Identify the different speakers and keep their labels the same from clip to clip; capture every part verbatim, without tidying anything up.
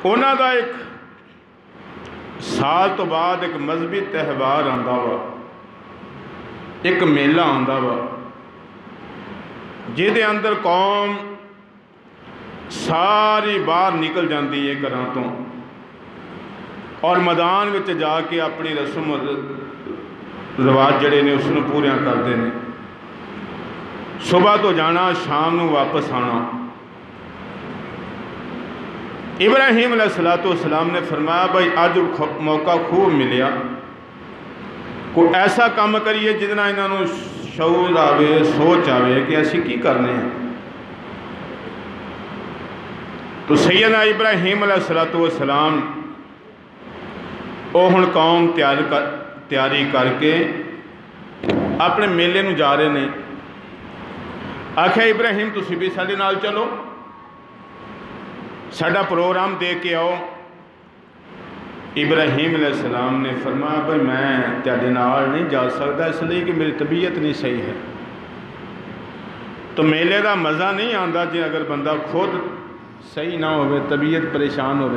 Speaker 1: उन्हां दा एक साल तो बाद एक मजहबी त्यौहार आंदा वा, एक मेला आंदा वा जिहदे अंदर कौम सारी बाहर निकल जाती है घरां तो और मैदान में जाके अपनी रस्म रिवाज जड़े ने उसनूं पूरियां करते हैं। सुबह तो जाना, शाम नूं वापस आना। इब्राहीम अलैहिस्सलाम ने फरमाया भाई अज मौका खूब मिलिया, कोई ऐसा काम करिए जिहदे नाल इन्हां नूं शऊर आवे, सोच आवे कि असीं की करने हैं। तो सैयदना इब्राहीम अलैहिस्सलाम वो हुण कौम तैयार कर तैयारी करके अपने मेले नूं जा रहे ने। आख्या इब्राहीम तुसीं भी साडे नाल चलो, साडा प्रोग्राम दे के आओ। इब्राहीम अलैहिस्सलाम ने फरमाया भाई मैं तुहाडे नाल नहीं जा सकता, इसलिए कि मेरी तबीयत नहीं सही है। तो मेले का मज़ा नहीं आता जे अगर बंदा खुद सही ना हो, तबीयत परेशान हो।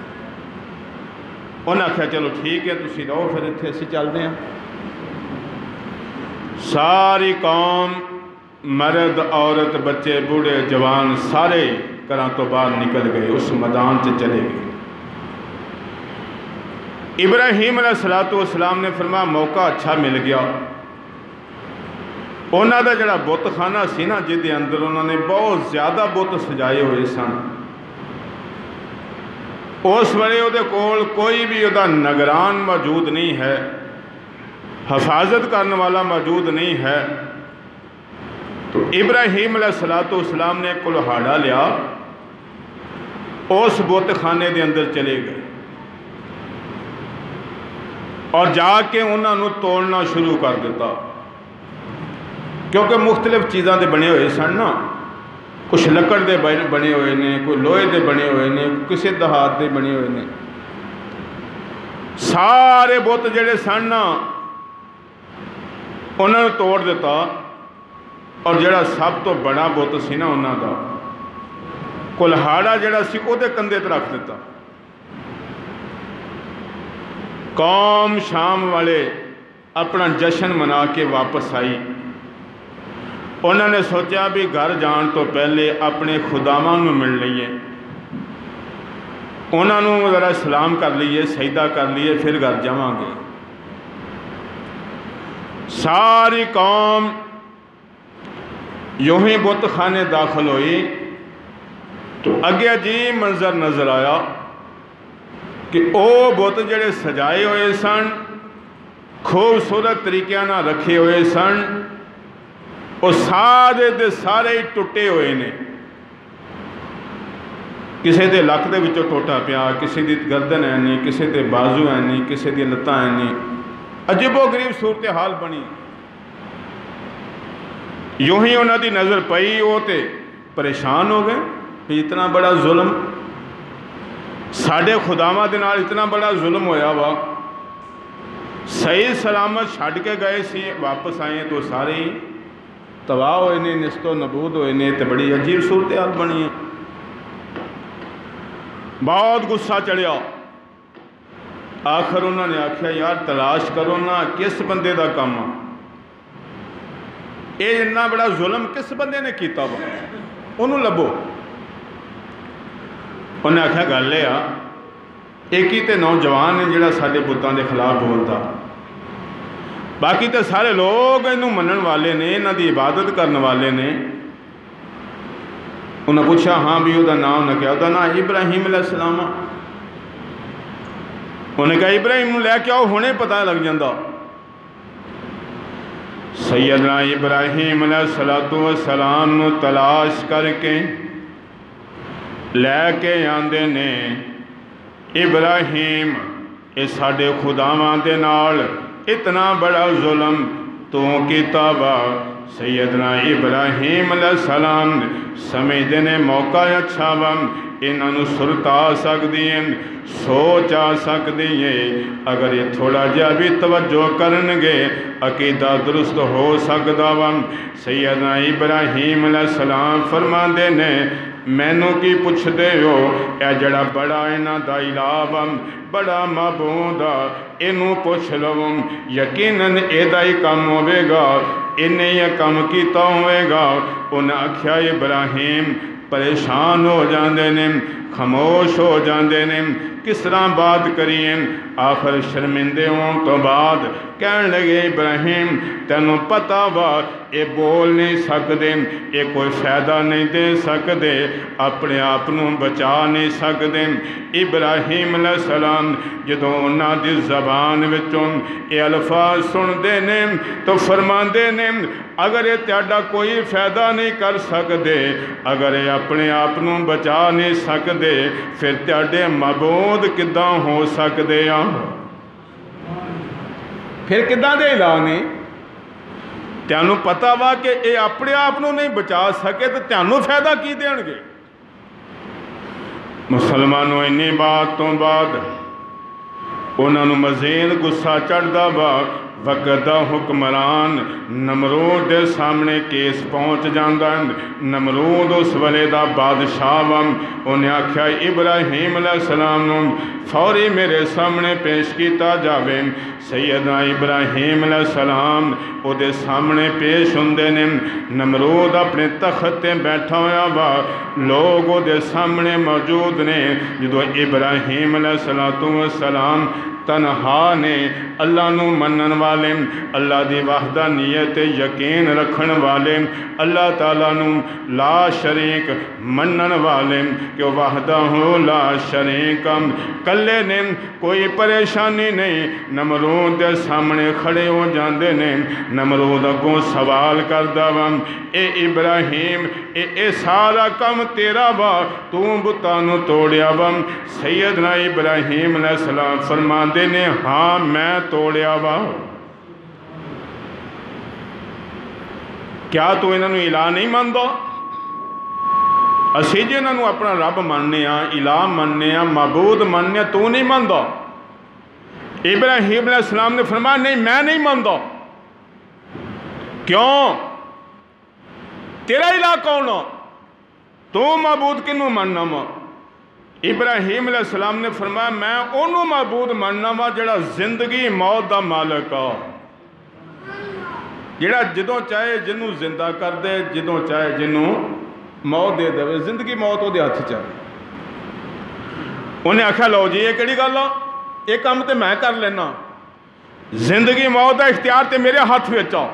Speaker 1: उन्हें आख्या चलो ठीक है तुसीं रहो, फिर इत्थे असीं चलते हैं। सारी कौम, मर्द औरत बच्चे बूढ़े जवान सारे घरों तो बाहर निकल गए, उस मैदान से चले गए। इब्राहीम अलैहिस्सलाम ने फरमाया मौका अच्छा मिल गया। उन्हों का जोड़ा बुतखाना सी ना, जिहदे अंदर उन्होंने बहुत ज़्यादा बुत सजाए हुए सन, उस वेले उहदे कोल कोई भी उहदा निगरान मौजूद नहीं है, हिफाजत करने वाला मौजूद नहीं है। तो इब्राहीम अलैहिस्सलाम ने कुल्हाड़ा लिया, उस बुतखाने के अंदर चले गए और जाके उन्होंने तोड़ना शुरू कर दिता, क्योंकि मुख्तलिफ चीज़ों के बने हुए सन ना। कुछ लकड़ के बने हुए ने, कोई लोहे के बने हुए ने, किसी दहात के बने हुए ने। सारे बुत जिहड़े सन ना उन्होंने तोड़ दिता और जिहड़ा सब तो बड़ा बुत सी ना उन्हां दा कुल्हाड़ा जिहड़ा सी उहदे कंधे ते रख दिता। कौम शाम वाले अपना जश्न मना के वापस आई। उन्होंने सोचा भी घर जान तो पहले अपने खुदावां नूं मिल लईए, उन्होंने ज़रा सलाम कर लीए, सजदा कर लीए, फिर घर जावांगे। सारी कौम यूं ही बुतखाने दाखिल हुई तो अगे अजीब मंजर नज़र आया कि वो बुत जिहड़े सजाए हुए सन, खूबसूरत तरीक़े नाल रखे हुए सन, वो सारे दे सारे ही टुटे हुए ने। किसी के लक दे विचों टोटा पिया, किसी की गर्दन है नहीं, किसी के बाजू है नहीं, किसी दी लत्तां है नहीं। अजीबो गरीब सूरत हाल बनी। यूं ही उन्हों की नज़र पई, वो तो परेशान हो गए कि इतना बड़ा जुल्म, साढ़े खुदावां दे नाल इतना बड़ा जुल्म होया वा। सही सलामत छड्ड के गए सी, वापस आए तो सारे ही तबाह होए ने, निस्तो नबूद होए ने। तो बड़ी अजीब सूरत हाल बनी है। बहुत गुस्सा चढ़िया। आखिर उन्होंने आख्या यार तलाश करो ना किस बंदे का काम आ, ये इन्ना बड़ा जुल्म किस बंदे ने किया वा, उन्होंने लभो। उन्हें आख्या गल ये आ, एक ही तो नौजवान है जिहड़ा साडे बुतां दे खिलाफ बोलता, बाकी तो सारे लोग इनू मनण वाले ने, इन्हां दी इबादत करने वाले ने। उन्हें पूछा हाँ भी उसका नाम उन्हें क्या, उसका नाम इब्राहीम अलैहिस्सलाम। उन्हें कहा इब्राहीम नूं लैके आओ, हुणे पता लग जाता। सैयदना इब्राहीम अलैहिस्सलाम नूं तलाश करके लैके आंदे ने। इब्राहीम ये साडे खुदावां दे नाल इतना बड़ा जुल्म तू कीता वा। सैयदना इब्राहीम अलैहिस्सलाम समझते ने मौका अच्छा वा, इन्हों सुरत आ सकती है, सोच आ सकती है। अगर ये थोड़ा जहा भी तवज्जो करनगे अकीदा दुरुस्त हो सकता वा। सैयदना इब्राहीम अलैहिस्सलाम फरमाते ने मैनू की पुछदे हो? ए जड़ा बड़ा इन्हां दा इलाह वा, बड़ा महबूद आ, इनू पुछ लवो, यकीनन एदा ही काम होवेगा, इन्हें यह काम कीता होवेगा। उन्हें आख्या इब्राहिम परेशान हो जाते ने, खामोश हो जाते ने, किस तरह बात करिए। आखिर शर्मिंदे होने तो बाद कह लगे इब्राहिम तेनों पता वा ये बोल नहीं सकते, ये कोई फायदा नहीं दे सकते, अपने आप को बचा नहीं सकते। इब्राहिम अलैहिस्सलाम जदों उन्हां दी ज़बान विचों ये अल्फाज सुनते ने तो फरमाते ने अगर ये तेरा कोई फायदा नहीं कर सकते, अगर ये अपने आप को बचा नहीं सकते, फिर तेरे मबूद किदां हो सकते आ? फिर किदां दे इलाह ने? तैनूं पता वा कि ये अपने आप को नहीं बचा सके तो तैनूं फायदा की देणगे? मुसलमानों इन्नी बात तो बाद उन्होंने मजीद गुस्सा चढ़ता वा। वक़्त दा हुक्मरान नमरूद के सामने केस पहुँच जाता है। नमरूद उस वेले का बादशाह वा। उन्हें आख्या इब्राहिम अलैहिस्सलाम नूं फौरी मेरे सामने पेश किया जाए। सैयदना इब्राहिम अलैहिस्सलाम उहदे सामने पेश हुंदे ने। नमरूद अपने तख्त ते बैठा होया वा, लोग उहदे सामने मौजूद ने। जदों इब्राहिम अलैहिस्सलाम तनहा ने, अल्लाह नूं मनन वाले, अल्लाह दी वहदानियत यकीन रखन वाले, अल्लाह ताला नूं ला शरीक मनन वाले कि वहदहू ला शरीक कल्ले ने, कोई परेशानी नहीं। नमरूद के सामने खड़े हो जाते ने। नमरूद अगों सवाल करदा वा, ए इब्राहिम ए, ए सारा काम तेरा वा, तू बुतां नूं तोड़िया वा? सैयदना इब्राहिम अलैहिस्सलाम फरमांदे ने हाँ मैं तोड़िया वा। क्या तू इन्हां नूं इलाह नहीं मानदा? असीं जे इन्हां नूं अपना रब मनने आ, इलाह मनने आ, मबूद मनने, तू नहीं मानदा? इब्राहिम अलैहिस्सलाम ने फरमाया नहीं मैं नहीं मानदा। क्यों? तेरा इलाह कौन आ? तू मबूद किनू मनना वा? इब्राहिम अलैहिस्सलाम ने फरमाया मैं उन्होंने मबूद मनना वा जिहड़ा जिंदगी मौत का मालक आ, जिहड़ा जदों चाहे जिन्हों जिंदा कर दे, जदों चाहे जिन्हों मौत दे दे। जिंदगी मौत उहदे हथ च है। उन्हें आख्या लो जी ये किहड़ी गल आ, ये काम तो मैं कर लेना, जिंदगी मौत का इख्तियार तो मेरे हाथ विच आ।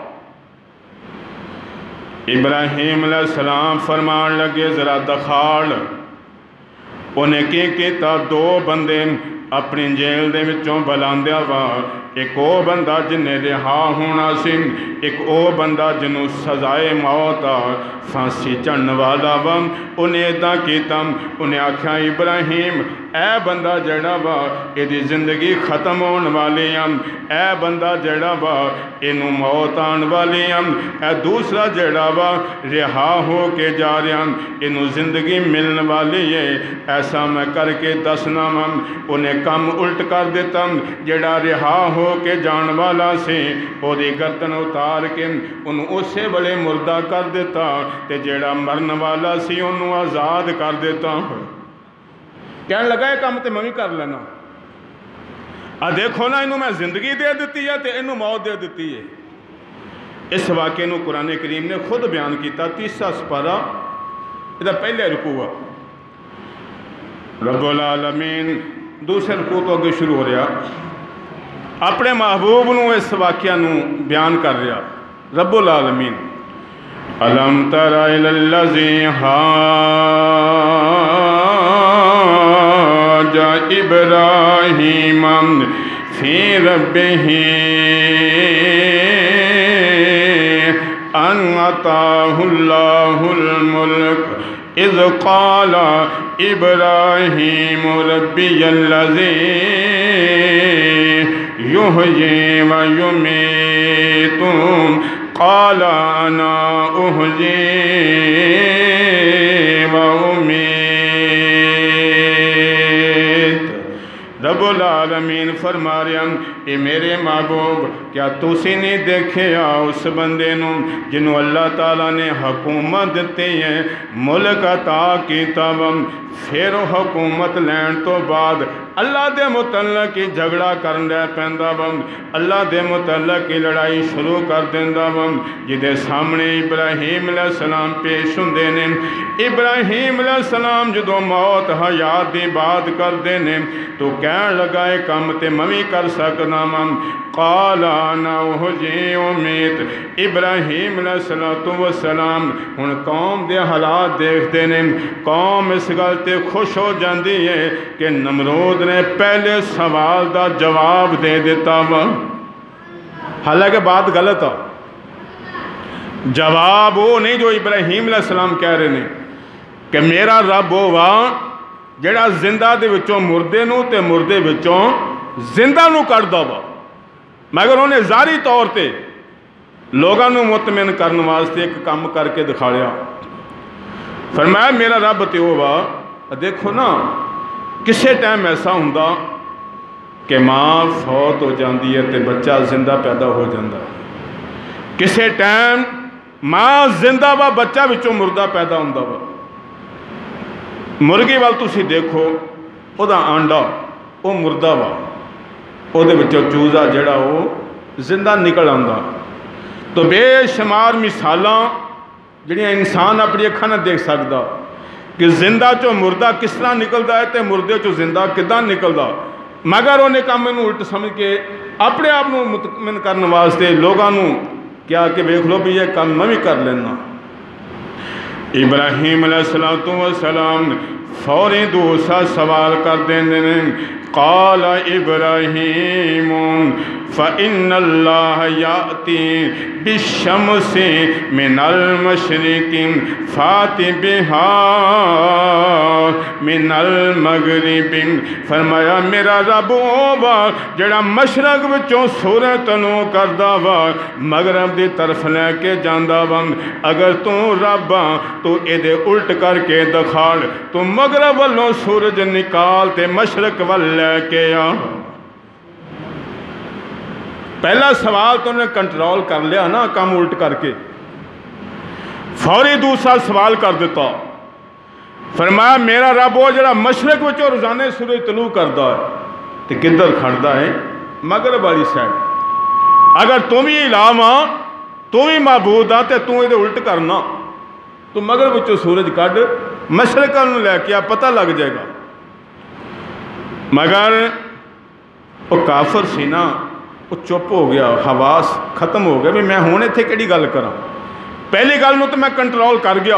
Speaker 1: इब्राहिम अलैहिस्सलाम फरमान लगे जरा दखाड़। उन्हें की किया, दो बंदे अपनी जेल दे विचों बुलांदिया वा। एक वो बंदा जिन्हें रिहा होना सी, एक वो बंदा जिन्हों सजाए मौत आ फांसी चढ़न वाला वा। उन्हें इदा किया, उन्हें आख्या इब्राहिम ए बंदा जड़ा वा यदी जिंदगी खत्म होने वाली आ, ए बंदा जड़ा वा इनू मौत आन वाली आ, ए दूसरा जड़ा वा रिहा हो के जा रहा, इनू जिंदगी मिलने वाली है। ऐसा मैं करके दसना वा। उन्हें कम उल्ट कर दिता, जड़ा रिहा हो के जान वाला से ओदी गर्दन उतार के उन्होंने उस वेले मुर्दा कर दिता, ते जेड़ा मरन वाला सी उन्होंने आज़ाद कर दिता। कह लगा ये काम तो मैं भी कर लेना। आ देखो ना, इनू मैं जिंदगी दे दी है तो इनू मौत दे दी है। इस वाक़े को कुरान करीम ने खुद बयान किया। तीसरा सपारा इसका पहले रुकू आ। रब्बुल आलमीन दूसरे रुकू तो अगे शुरू हो रहा, अपने महबूब नूं इस वाक़या नूं बयान कर रहा। रब्बुल आलमीन अलम तरा इलल्लज़ी हाजा इब्राहीम फी रब्बिही अन अताहुल्लाहुल मुल्क इज़ क़ाला इब्राहीम रब्बियल्लज़ी युहयी व युमीतु क़ाला अना उहयी व उमीत। رب العالمین فرما رہے ہیں اے میرے محبوب کیا تسی نہیں دیکھیا اس بندے نو جنہوں اللہ تعالیٰ نے حکومت دیتے ہیں ملک عطا کیتا وا پھر حکومت لین تو بعد اللہ دے متعلق کی جھگڑا کرن دے پیندا وا اللہ دے متعلق کی لڑائی شروع کر دیندا وا جدے سامنے ابراہیم علیہ السلام پیش ہوندے نے ابراہیم علیہ السلام جدوں موت حیات دی بات کردے نے تو کہن لگا اے کم تے میں وی کر سکنا وا قال انا احیی امیت ابراہیم علیہ السلام ہن قوم دے حالات دیکھتے نے قوم اس گل تے خوش ہو جاندی ہے کہ نمرود نے پہلے سوال دا جواب دے دیتا وا حالانکہ بات غلط ہے جواب وہ نہیں جو ابراہیم علیہ السلام کہہ رہے ہیں کہ میرا رب وہ وا جڑا زندہ دے وچوں مردے نو تے مردے وچوں زندہ نو کڈدا وا مگر انہیں ظاہری طور تے لوگاں نو مطمئن کرن واسطے ایک کام کر کے دکھایا فرمایا میرا رب تے وہ وا دیکھو نا کسے ٹائم ایسا ہوندا کہ ماں فوت ہو جاندی ہے تے بچہ زندہ پیدا ہو جاندا کسے ٹائم ماں زندہ وا بچہ وچوں مردہ پیدا ہوندا وا مرغی وال تسی دیکھو او دا آنڈا او مردہ وا او دے وچوں چوزا جڑا وہ زندہ نکل آندا تو بے شمار مثالاں جڑیاں انسان اپنی اکھاں نہ دیکھ سکدا کہ زندہ چو مردہ کس طرح نکلدا ہے تے مردے چو زندہ کداں نکلدا مگر انہیں کام انہوں الٹ سمجھ کے اپنے آپ نو مطمئن کرنے واسطے لوگاں نو کیا کہ بیکھ لو بھی یہ کام میں بھی کر لینا ابراہیم علیہ السلام فوری دوسرا سوال کر دیں دیں قال ابراہیم فإن اللہ یأتی بالشمس من المشرق فات بہا من المغرب فرمایا میرا رب وا جڑا مشرق وچوں سورج طلوع کردا وا مغرب دی طرف لے کے جاندا وا اگر تو رب تو اے دے الٹ کر کے دکھاڑ تو مغرب والوں سورج نکال تے مشرق وال لے کے آ پہلا سوال تو انہیں کنٹرول کر لیا نا کام الٹ کر کے فوری دوسرا سوال کر دیتا فرمایا میرا رب وہ جڑا مشرق وچوں روزانے سورج طلوع کردا ہے تے کدھر کھڑدا ہے مغرب والی سائڈ اگر تم ہی الہاں تم ہی معبود آ تے توں اے الٹ کرنا تو مغرب وچوں سورج کڈ مشرق نوں لے کے پتہ لگ جائے گا مگر وہ کافر سی نا وہ چپ ہو گیا حواس ختم ہو گیا بھی میں ہوں اتنے کہڑی گل کراں پہلی گل نوں تو میں کنٹرول کر گیا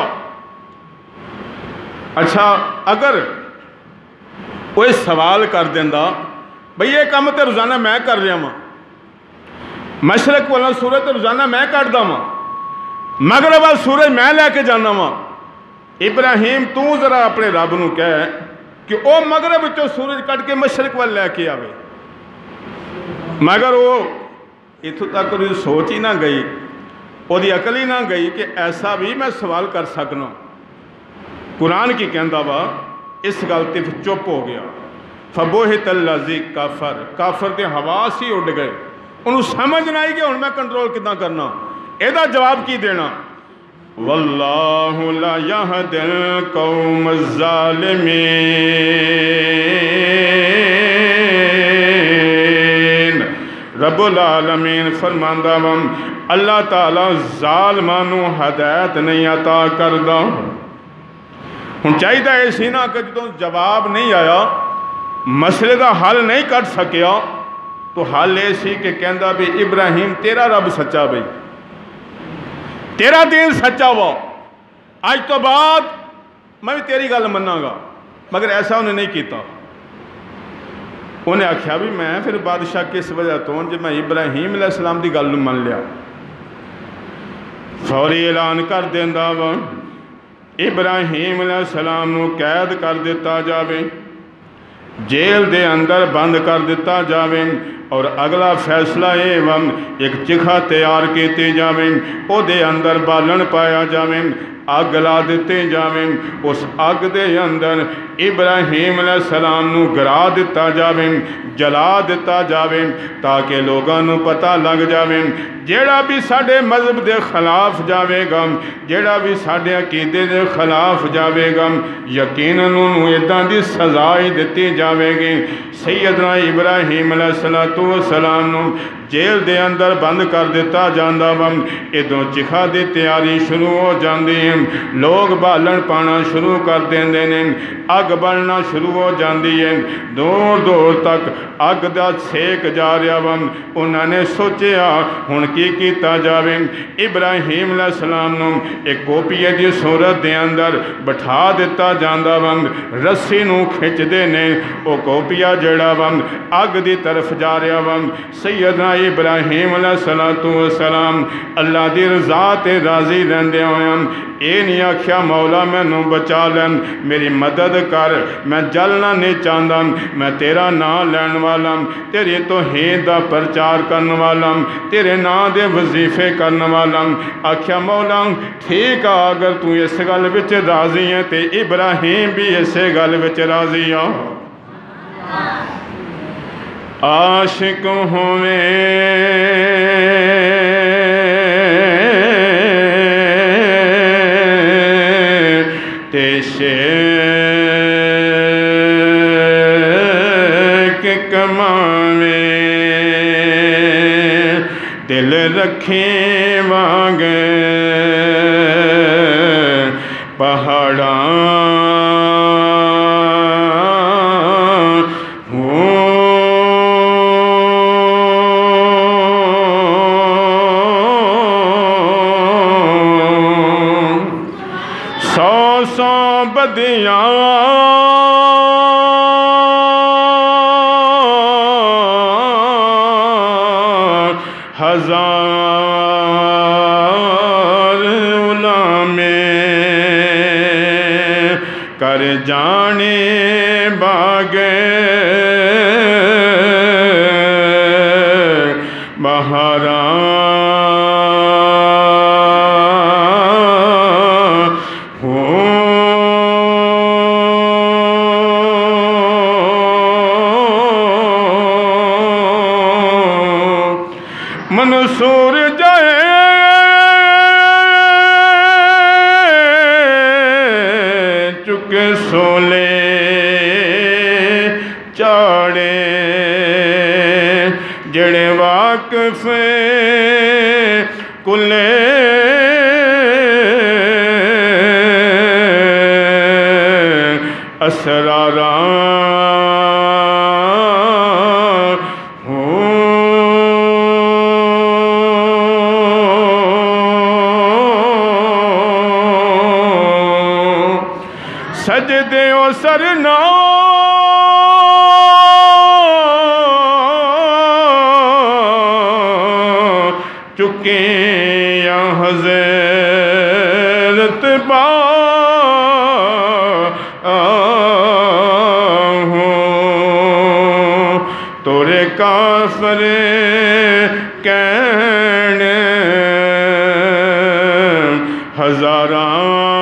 Speaker 1: اچھا اگر وہ سوال کر دینا بھئی یہ کام تے روزانہ میں کر رہا ہاں مشرق والا سورج تے روزانہ میں کٹدا ہاں مغرب والا سورج میں لے کے جانا وا ابراہیم تو ذرا اپنے رب نو کہہ کہ او مغرب وچوں سورج کٹ کے مشرق وال لے کے آوے مگر وہ اتھوں تک وہ سوچ ہی نہ گئی وہ دی عقل ہی نہ گئی کہ ایسا بھی میں سوال کر سکنا قرآن کی کہندا وا اس گل تے چپ ہو گیا فبوہت الذی کافر کافر دے حواس ہی اڑ گئے انہوں سمجھ نہ آئی کہ ہن میں کنٹرول کتنا کرنا اے دا جواب کی دینا واللہ لا یہدی القوم الظالمین رب العالمین فرماندا وا اللہ تعالیٰ ظالمانو ہدایت نہیں عطا کردا ہن چاہیے اے سی نا کہ جدوں جواب نہیں آیا مسئلے دا حل نہیں کر سکیا تو حل اے سی کہ کہندا بھی ابراہیم تیرا رب سچا بھئی تیرا دین سچا وا آج تو بعد میں بھی تیری گل مننا گا مگر ایسا انہیں نہیں کیتا انہیں آکھیا بھی میں پھر بادشاہ کس وجہ تو جب میں ابراہیم علیہ السلام دی گل من لیا فوری اعلان کر دیندا وا ابراہیم علیہ السلام نو قید کر دیتا جاوے جیل دے اندر بند کر دیتا جاوے اور اگلا فیصلہ اے وا ایک چکھا تیار کیتی جاوے او دے اندر بالن پایا جاوے اگ لا دیتے جاویں، اس اگ دے اندر ابراہیم علیہ السلام نو گرا دیتا جاویں، جلا دیتا جاویں، تاکہ لوگاں نو پتہ لگ جاویں جیڑا بھی ساڈے مذہب دے خلاف جاوے گا، جیڑا بھی ساڈے عقیدے دے خلاف جاوے گا، یقیناً انہوں اداں دی سزائی دیتی جاوے گی۔ سیدنا ابراہیم علیہ السلام نو جیل دے اندر بند کر دیتا جاندا وا، ادوں چکھا دی تیاری شروع ہو جاندی ہے، لوگ بالن پانا شروع کر دیندے نے، اگ بلنا شروع ہو جاندی ہے، دور دور تک اگ دا سیک جا رہا وا۔ انہاں نے سوچیا ہن کی کیتا جاوے، ابراہیم علیہ السلام نو ایک کوپیے دی صورت دے اندر بٹھا دیتا جاندا وا، رسی نو کھچ دے نے، او کوپیا جڑا وا اگ دی طرف جا رہا وا۔ سیدنا ابراہیم علیہ السلام اللہ دی رضا تے راضی رہندے ہوئے اے نہیں آکھیا مولا میں نو بچا لین، میری مدد کر، میں جلنا نہیں چاہتا، میں تیرا نام لین والا، تیری توحید دا پرچار کرن والا، تیرے نام دے وظیفے کرن والا۔ آکھیا مولا ٹھیک آ، اگر تو اس گل وچ راضی ہے تے ابراہیم بھی اسے گل وچ راضی آ۔ عاشق ہوئے تے شیخ کماوے، دل رکھے وانگے پہاڑاں بدیاں ہزار علماء کر جانے باغے بہاراں منصور جائے چکے سولے چاڑے، جڑے واقف کلے اسراراں سجدے و سرنا چکے یا حضرت با تورے کافر کہنے ہزاراں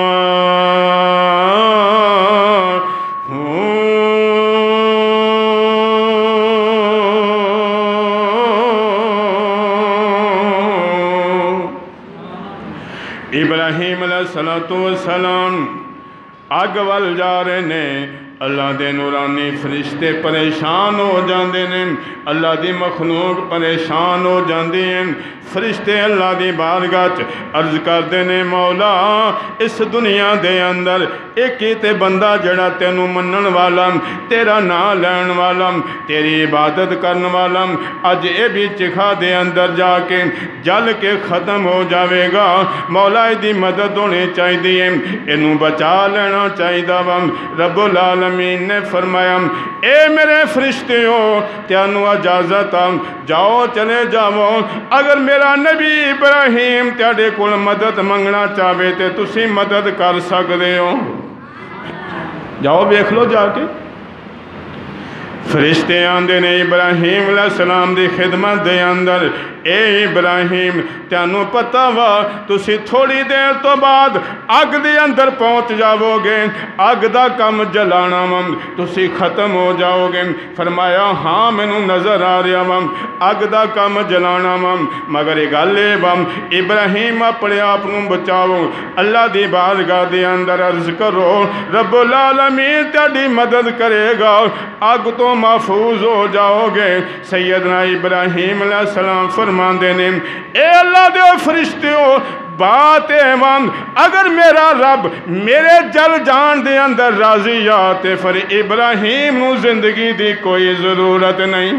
Speaker 1: ابراہیم علیہ السلام اگ ول جا رہے نے، اللہ دے نورانی فرشتے پریشان ہو جاندے نے، اللہ دی مخلوق پریشان ہو جاندی ہیں۔ فرشتے اللہ دی بارگاہ عرض کردے نے مولا اس دنیا دے اندر ایک ہی تے بندہ جڑا تینوں منن والا، تیرا نام لین والا، تیری عبادت کرن والا، اج اے بھی چکھا دے اندر جا کے جل کے ختم ہو جاوے گا، مولا دی مدد ہونی چاہیے، اینوں بچا لینا چاہیے وا۔ رب العالمین نے فرمایا اے میرے فرشتیوں تینوں اجازت آ، جاؤ چلے جاؤ، اگر میرا نبی ابراہیم تیرے کول مدد منگنا چاہے تے تسی مدد کر سکتے ہو، جاؤ دیکھ لو جا کے۔ فرشتے آندے نے ابراہیم علیہ السلام دی خدمت دے اندر، اے ابراہیم تینوں پتہ وا تسی تھوڑی دیر تو بعد اگ دے اندر پہنچ جاؤ گے، اگ دا کم جلانا وا تسی ختم ہو جاؤ گے۔ فرمایا ہاں مینوں نظر آ رہا وا اگ دا کم جلانا وا، مگر یہ گل اے وا ابراہیم اپنے آپ نوں بچاؤ، اللہ دی بارگاہ دے اندر عرض کرو رب العالمین تیری مدد کرے گا، اگ تو محفوظ ہو جاؤ گے۔ سیدنا ابراہیم علیہ السلام فرماندے نے اے اللہ دے فرشتیوں بات ایمان اگر میرا رب میرے جل جان دے اندر راضی آتے پھر ابراہیم نو زندگی دی کوئی ضرورت نہیں۔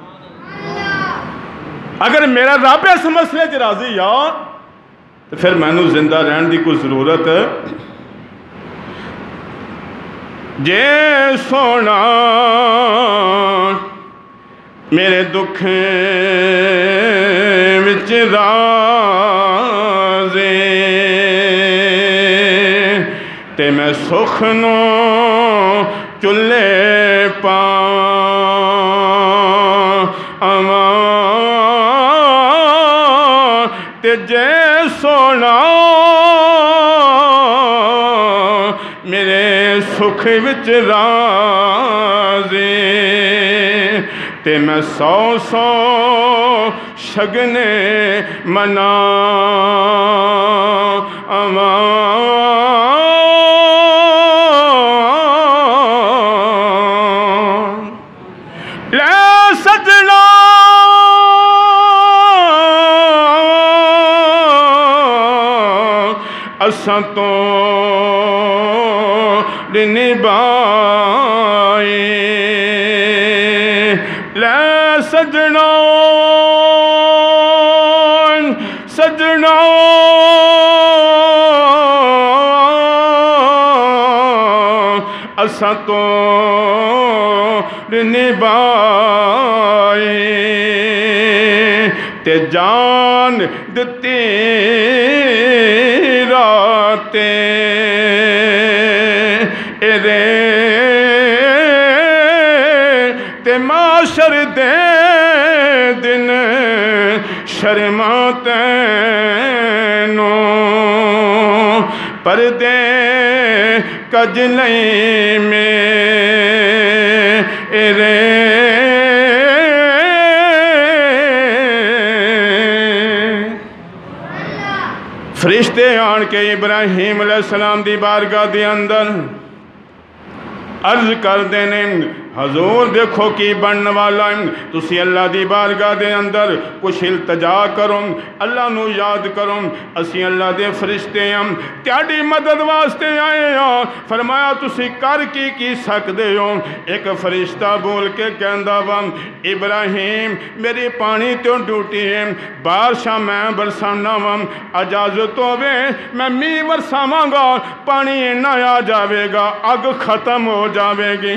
Speaker 1: اگر میرا رب اس مسئلے چ راضی آ تو پھر میں نو زندہ رہن دی کوئی ضرورت جے سونا میرے دکھ وچ راضی تے میں سکھ نو چلے پاواں تے جے سونا میرے سکھ وچ راضی تے میں سو سو شگنے مناواں۔ لے سجنا اساں تو نبھائی، لے سجنا سجنا اساں تو نبھائی تے جان دتی راتے اے تے معاشر دے دن شرماں تینوں پردے کج لئی میرے فرشتے آن کے ابراہیم علیہ السلام دی بارگاہ دی اندر عرض کر دینے حضور دیکھو کی بننے والا تسی اللہ دی بارگاہ دے اندر کچھ التجا کرو، اللہ نو یاد کرو، اسی اللہ دے فرشتے ہم تیاری مدد واسطے آئے ہاں۔ فرمایا تسی کر کی کی سکدے ہو؟ ایک فرشتہ بول کے کہندا وا ابراہیم میری پانی تو ڈیوٹی ہے، بارشاں میں برسانا وا، اجازت ہوے میں می برساواں گا، پانی اینا آ جاوے گا اگ ختم ہو جاوے گی۔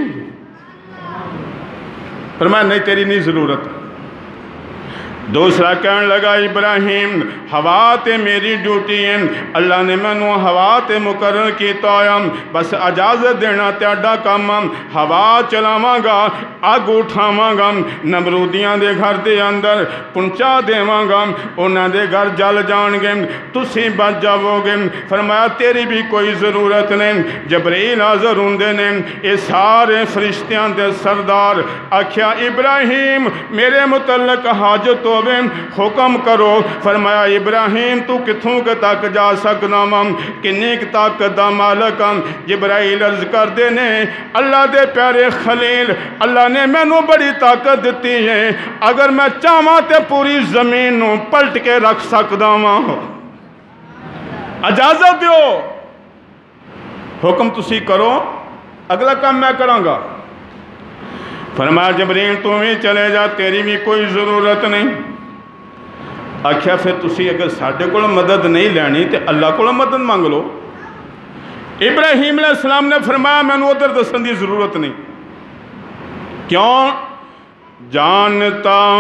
Speaker 1: فرمایا نہیں تیری نہیں ضرورت۔ دوسرا کہنے لگا ابراہیم ہوا تے میری ڈیوٹی ہے، اللہ نے میں نو ہوا تے مقرر کیتا ہے، بس اجازت دینا تیاڈا کام، ہوا چلاواں گا اگ اٹھاواں گا، نمرودیاں دے گھر دے اندر پہنچا دیواں گا، انہاں دے گھر جل جان گے، تسی بچ جاؤ گے۔ فرمایا تیری بھی کوئی ضرورت نہیں۔ جبرائیل حاضر ہوندے نے، اے سارے فرشتیاں دے سردار آکھیا ابراہیم میرے متعلق حاجت ہو حکم کرو۔ فرمایا ابراہیم تو کتھوں کے تک جا سکنا وا، کنیک طاقت دا مالک ہم؟ جبرائیل عرض کر دینے اللہ دے پیارے خلیل اللہ نے میں نو بڑی طاقت دیتی ہے، اگر میں چاہواں تے پوری زمین نو پلٹ کے رکھ سکدا وا، اجازت دیو، حکم تسی کرو، اگلا کام میں کراں گا۔ فرمایا جبرائیل تو بھی چلے جا تیری بھی کوئی ضرورت نہیں۔ آکھیا پھر تسی اگر ساڈے کول مدد نہیں لینی تے اللہ کول مدد مانگ لو۔ ابراہیم علیہ السلام نے فرمایا میں نے ادھر دسن دی ضرورت نہیں، کیوں؟ جانتا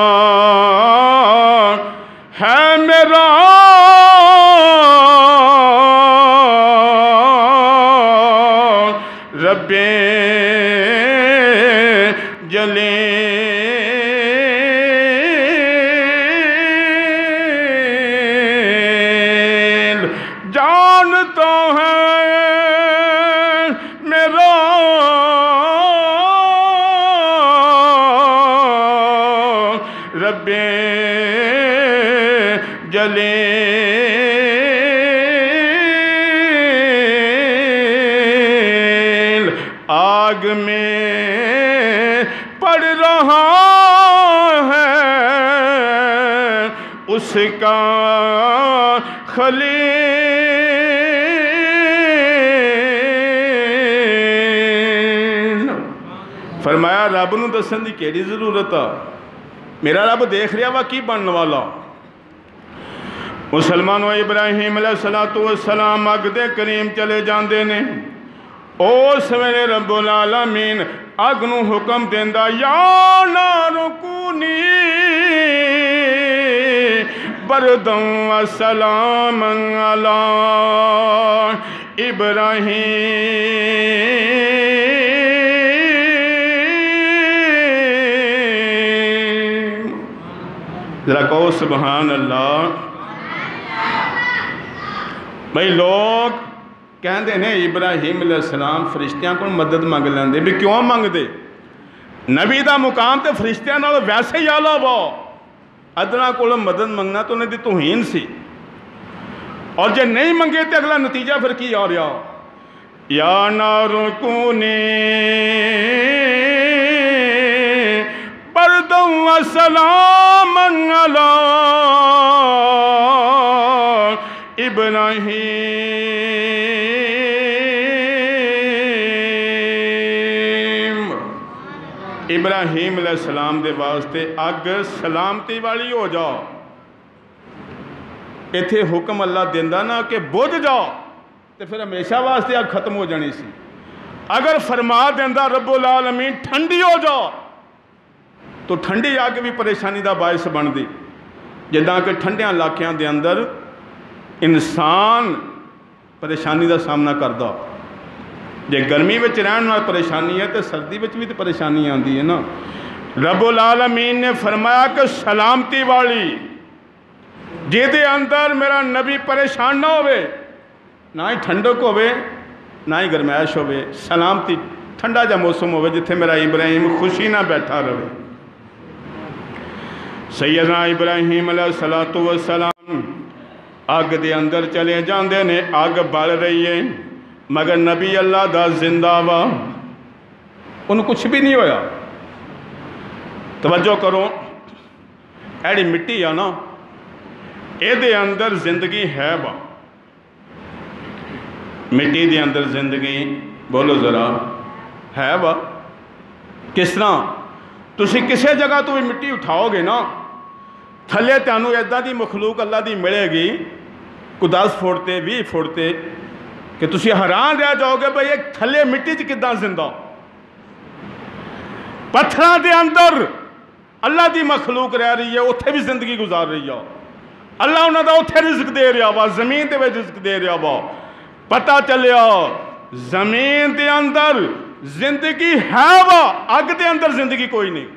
Speaker 1: ہے میرا رب جلیل रब्बे जलील आग में पड़ रहा है उसका खलील। फरमाया रब नूं दसन दी केड़ी जरूरत आ, मेरा रब देख रहा वा की बनने वाला। मुसलमानों इब्राहिम अलैहिस्सलातु वस्सलाम अग दे करीम चले जाते ने। उस वेले रब्बुल आलमीन अग नूं हुक्म देंदा या नार कूनी बरदम व सलामन अला इब्राहिम। जरा कहो सुभान अल्लाह। भाई लोग कहते ने इब्राहिम अलैहिस्सलाम फरिश्तियां को मदद मंग लेंदे, भी क्यों मंगते? नबी का मुकाम तो फरिश्तियां नाल वैसे ही आला वा। अदना को मदद मंगना तो उन्हें तौहीन सी, और जे नहीं मंगे तो अगला नतीजा फिर की आ रहा। या नारू कूनी बरदम व सलामन अला इब्राहिम। इब्राहिम अलैहिस्सलाम दे वास्ते अग सलामती वाली हो जाओ। इत्थे हुक्म अल्लाह देंदा ना कि बुझ जाओ तो फिर हमेशा वास्ते अग खत्म हो जानी सी। अगर फरमा देंदा रब्बुल आलमीन ठंडी हो जाओ तो ठंडी अग भी परेशानी का बायस बनती। जिद्दां कि ठंडिया इलाकों के अंदर इंसान परेशानी का सामना करता। जे गर्मी में रहने वाली परेशानी है तो सर्दी में भी तो परेशानी आती है ना। रब्बुल आलमीन ने फरमाया कि सलामती वाली, जिहदे अंदर मेरा नबी परेशान ना होवे, ना ही ठंडक होवे ना ही गरमैश होवे, सलामती ठंडा जा मौसम होवे जिथे मेरा इब्राहिम खुशी ना बैठा रहे। सैयदना इब्राहिम अलैहिस्सलातु वस्सलाम अग दे अंदर चले जाते ने। अग बल रही है मगर नबी अल्लाह दा जिंदा वा, उन्हें कुछ भी नहीं होया। तवज्जो करो, ऐड़ी मिट्टी आ ना, ये अंदर जिंदगी है वा। मिट्टी दे अंदर जिंदगी बोलो जरा है वा। किस तरह तुसी किसी जगह तो भी मिट्टी उठाओगे ना, थले तैनूं इदां दी मखलूक अल्लाह दी मिलेगी कोई दस फुट ते बीस फुट ते कि तुसी हैरान रह जाओगे भाई एक थले मिट्टी च किदां जिंदा। पत्थरां दे अंदर अल्लाह दी मखलूक रह रही है, उत्थे भी जिंदगी गुजार रही है। अल्लाह उन्हां दा उत्थे रिज़्क दे रहा वा, जमीन दे विच रिज़्क दे रहा वा। पता चलिया जमीन दे अंदर जिंदगी है वा, अग दे अंदर जिंदगी कोई नहीं।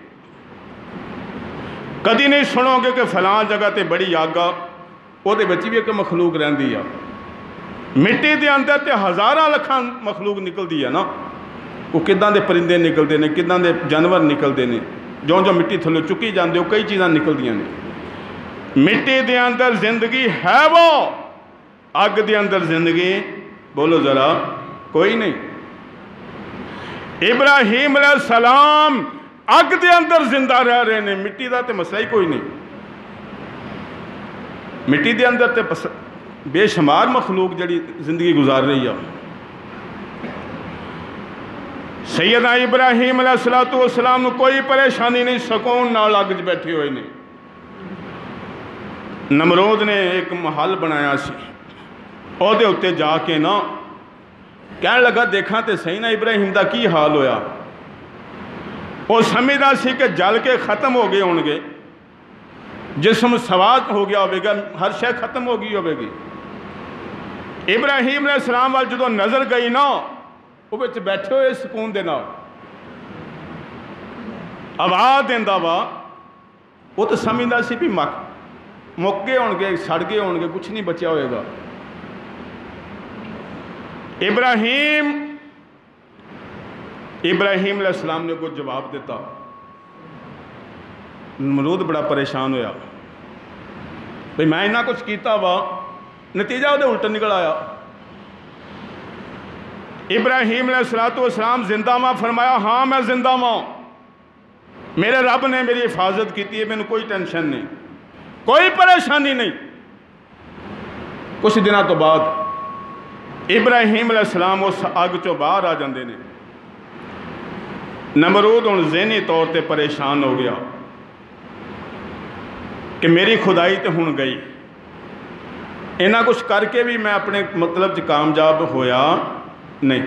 Speaker 1: कदी नहीं सुनोगे कि फलां जगह ते बड़ी अग आ, उहदे विच भी एक मखलूक रहिंदी आ। मिट्टी दे अंदर ते हज़ारां लखां मखलूक निकलती है ना। वो किदां दे परिंदे निकलते हैं, किदां दे जानवर निकलते हैं। जो जो मिट्टी थल्लों चुकी जाते हो कई चीज़ां निकलदियां ने। मिट्टी दे अंदर जिंदगी है वो, अग दे अंदर जिंदगी बोलो जरा कोई नहीं। इब्राहिम अलैहिस्सलाम अग दे अंदर जिंदा रह रहे हैं, मिट्टी का तो मसला ही कोई नहीं। मिट्टी दे अंदर तो बेशुमार मखलूक जड़ी जिंदगी गुजार रही है। सैयदना इब्राहिम अलैहिस्सलातु वस्सलाम को कोई परेशानी नहीं, सुकून नाल अग च बैठे हुए ने। नमरूद ने एक महल बनाया सी, ਉਹਦੇ उत्ते जाके ना कह लगा देखा तो सही ना इब्राहिम का की हाल होया। वो समझदा सी कि जल के खत्म हो गए होंगे, जिस्म सवाद हो गया होगा, हर शय खत्म हो गई होगी। इब्राहिम अलैहिस्सलाम वाल जो नज़र गई ना, वो बैठे हुए सुकून दे नाल आवाज़ देंदा वा। वो तो समझदा सी भी मक मुक गए होंगे, सड़ गए होंगे, कुछ नहीं बचा होएगा। इब्राहिम इब्राहिम अलैहिस्सलाम ने कुछ जवाब दिता, नमरूद बड़ा परेशान होया भाई मैं इन्ना कुछ किया वा, नतीजा वो उल्टा निकल आया। इब्राहीम अलैहिस्सलातु वस्सलाम जिंदा वां? फरमाया हाँ मैं जिंदा वां, मेरे रब ने मेरी हिफाजत की है, मैंने कोई टेंशन नहीं, कोई परेशानी नहीं। कुछ दिनों तो बाद इब्राहीम अलैहिस्सलाम उस अग चों बाहर आ जाते हैं। नमरूद हुण ज़हनी तौर पर परेशान हो गया कि मेरी खुदाई तो हुण गई, इन्ना कुछ करके भी मैं अपने मतलब च कामयाब होया नहीं।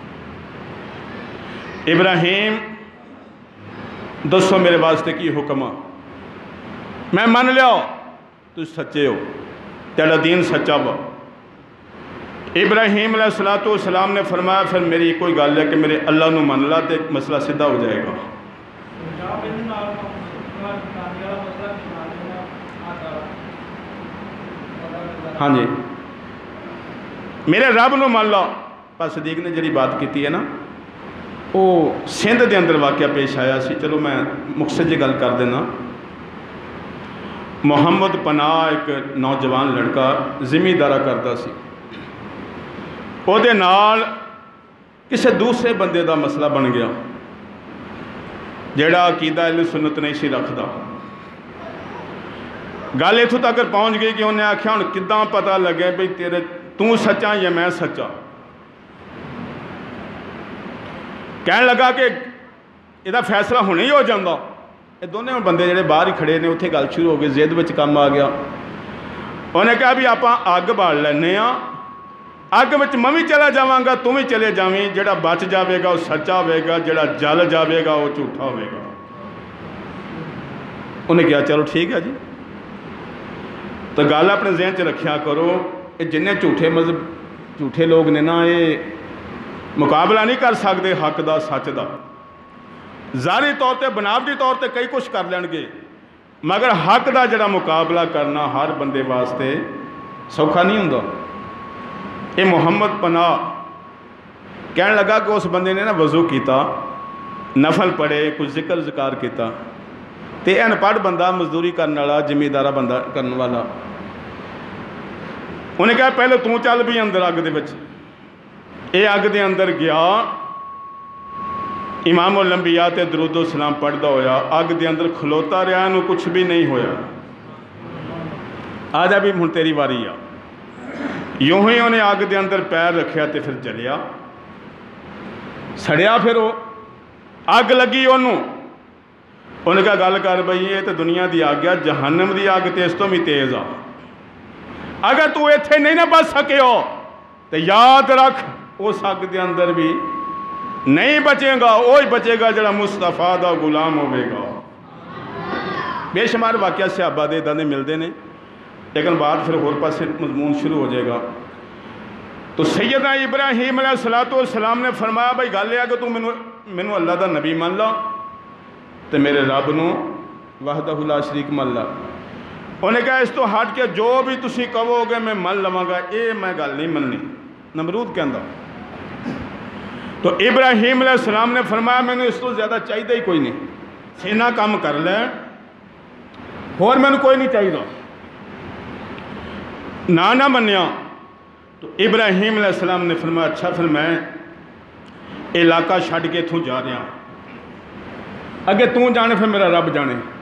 Speaker 1: इब्राहीम दसो मेरे वास्ते की हुक्म? मैं मन लिया तुम सच्चे हो, तेरा दीन सच्चा वा। इब्राहीम अलैहिस्सलातु वस्सलाम ने फरमाया फिर मेरी कोई गल है कि मेरे अल्लाह नूं मन ला तो मसला सीधा हो जाएगा। हाँ जी, मेरे रब नूं मन ला। पर सदीक ने जी बात की है ना, वो सिंध के अंदर वाक़या पेश आया सी। चलो मैं मुख्तसर जी गल कर देना। मुहम्मद पनाह एक नौजवान लड़का जिमीदारा करता सी, ਉਹਦੇ ਨਾਲ किसी दूसरे बंदे का मसला बन गया ਜਿਹੜਾ अकीदा अहले सुन्नत नहीं सी रखता। गल इत्थों तक पहुँच गई कि उन्हें आख्या हुण किद्दां पता लगे भी तेरे तू सच्चा या मैं सच्चा। कहन लगा कि ਇਹਦਾ फैसला हुणे ही हो जाता। ये दोनों बंदे ਜਿਹੜੇ बाहर ही खड़े ने उत्थे गल शुरू हो गई, जिद विच काम आ गया। उन्हें कहा भी आपां अग बाल लैने आ, अग विच मैं भी चला जावांगा तू भी चले जावीं, जिहड़ा बच जाएगा वह सच्चा होगा, जिहड़ा जल जाएगा वह झूठा होगा। उन्हें कहा चलो ठीक है जी। तो गल अपने जहन च रखिया करो, ये जिन्ने झूठे मजहब झूठे लोग ने ना, ये मुकाबला नहीं कर सकते हक का सच का। ज़ाहिरी तौर पर बनावटी तौर पर कई कुछ कर लैणगे, मगर हक का जिहड़ा मुकाबला करना हर बंदे वास्ते सौखा नहीं हुंदा। ये मुहम्मद पनाह कहन लगा कि उस बंदे ने ना वज़ू किया, नफल पढ़े, कुछ जिक्र ज़िकार किया, तो अनपढ़ बंदा मजदूरी करने वाला जिमीदारा बंदा करने वाला, उन्हें कहा पहले तू चल भी अंदर अग दे विच। ये अग दे अंदर गया, इमामुल अंबिया ते दरूदो सलाम पढ़दा होया अग दे अंदर खलोता रहा, इहनूं कुछ भी नहीं होया। आ जा भी हुण तेरी वारी आ। यूं ही उन्हें अग के अंदर पैर रखा तो फिर जलिया, सड़िया। फिर वो अग लगी उन्होंने, उन्हें कहा गल कर बई ये तो दुनिया की अग आ, जहन्नम की अग तो इस तो भी तेज़ आ। अगर तू इत्थे नहीं ना बच सके हो तो याद रख उस अग के अंदर भी नहीं बचेगा, वो ही बचेगा जो मुस्तफा का गुलाम होगा। बेशुमार वाक़या सहाबा दे इदां दे मिलते हैं, लेकिन बाद फिर होर पासे मजमून शुरू हो जाएगा। तो सैयदना इब्राहीम अलैहिस्सलातु वस्सलाम ने फरमाया भाई गल है कि तू मैनू मैनू अल्लाह का नबी मान ला तो मेरे रब नूं वहदहू ला शरीक मान ला। उन्हें कहा इस तो हट के जो भी तुसी कहोगे मैं मान लवांगा, ये मैं गल नहीं मननी। नमरूद कहंदा। तो इब्राहीम अलैहिस्सलाम ने फरमाया मैनू इस तो ज़्यादा चाहिए ही कोई नहीं, सीना काम कर लै, होर मैनू कोई नहीं चाहिए। ना ना मन्या। तो इब्राहीम अलैहिस्सलाम ने फरमाया अच्छा फिर मैं इलाका छड्ड के इत्थों जा रहा, अगे तू जाने फिर मेरा रब जाने।